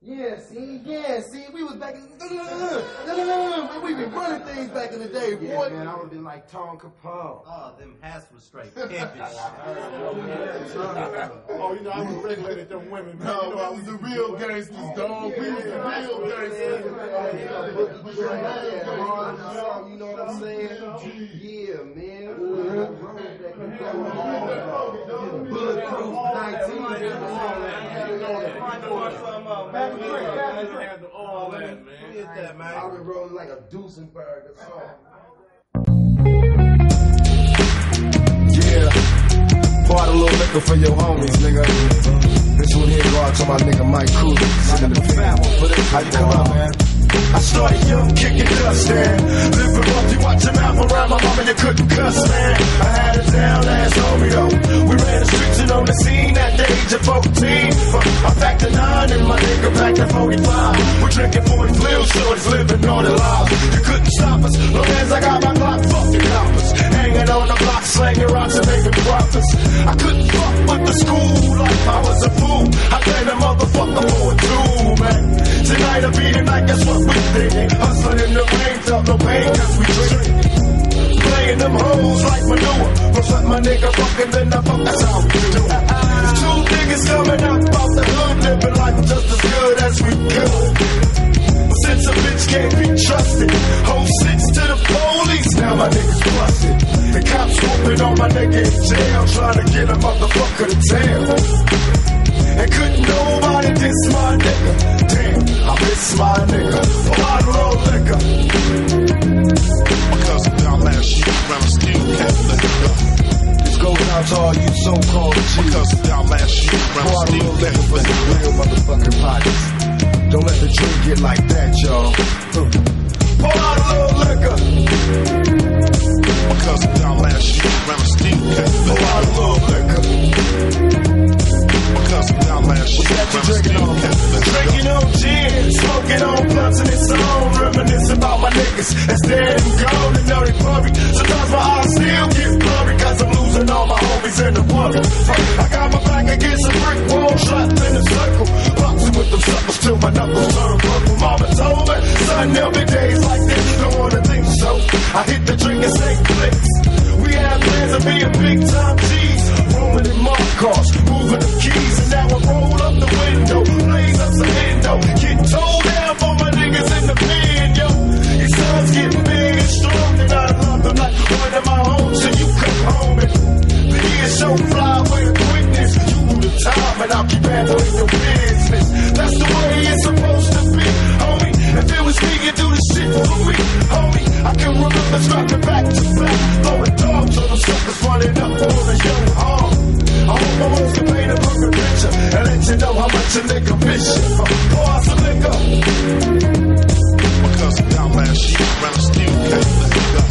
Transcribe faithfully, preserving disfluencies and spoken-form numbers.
Yeah, see, yeah, see, we was back in we been running things back in the day, boy. Yeah, man, I would have been like Tom Capone. Oh, them hats was straight pimpish. Oh, you know, I was regulated them women, man. No, you know, I was the real gangsters, dog. We was the real gangsters. You know what I'm saying? Yeah, man. Bulletproof nineteen. all that, man. Get that, man. I was rolling like a Duesenberg or something. Yeah. Bought a little liquor for your homies, nigga. This one here go out to my nigga Mike Cruz. Sitting in the pit. How you come up, man? I started young, kicking dust, man. Living rough, you watch your mouth around my mama, you couldn't cuss, man. I had a down ass homie, though. We ran the streets and on the scene at the age of fourteen. I packed a nine and my nigga packed a forty-five. We're drinking forty real shorties, living on the lives. You couldn't stop us, long as I got my Glock, fuck the coppers. Hanging on the block, slanging rocks and making profits. I couldn't fuck with the school life, I was a fool. I played a motherfucker for a two, man. Tonight I'll be the night, guess what we thinking? Hustling in the rain, felt no pain, cause we drinking. Playing them hoes like manure. First let my nigga fucking, then I fuck, that's how we do it. Two niggas coming out about the hood, living life just as good as we could. But since a bitch can't be trusted, hold six to the police, now my niggas busted. The cops whooping on my nigga in jail, trying to get a motherfucker to tell. And couldn't nobody diss my nigga. Damn, I miss my nigga. A bottle of liquor. Because of that last shit, I'm still can't let it go. This goes out to all you so-called G's. Because of that last shit, I'm still can't let it go. Real motherfucking pockets. Don't let the drink get like that, y'all. Pour out a little liquor. Because of that last shit, I'm still can't let it go. Pour out a little liquor. Because of that last shit, I'm still can't let it go. Drinking on gin, smoking on blunts and it's on. Reminiscing about my niggas that's dead and gone and now they blurry. Sometimes my eyes still get blurry cause I'm losing all my homies in the worry. I got my back against a brick wall, trapped in a circle. Boxing with them suckers till my knuckles turn purple. Mama told me, son, there'll be days like this. Don't wanna think so. I hit the drink and say flicks. We had plans of being big time G's. Rolling in my cars, moving the keys, and now I roll up the window, blaze up some endo, getting told down for my niggas in the pen, yo. These sons getting big and strong, and I love them like one of my homes, so you come home and the years so fly with a quickness. You do the time, and I'll keep handling your business. That's the way it's supposed to be, homie. If it was me, you'd do the shit for me, homie. I can remember strapping back to back, throwing dogs on them suckers running up on a young arm. I hope my words can paint a perfect picture and let you know how much a nigga miss you. Pour out some liquor. Because of that last shit, I'm still can't let it go.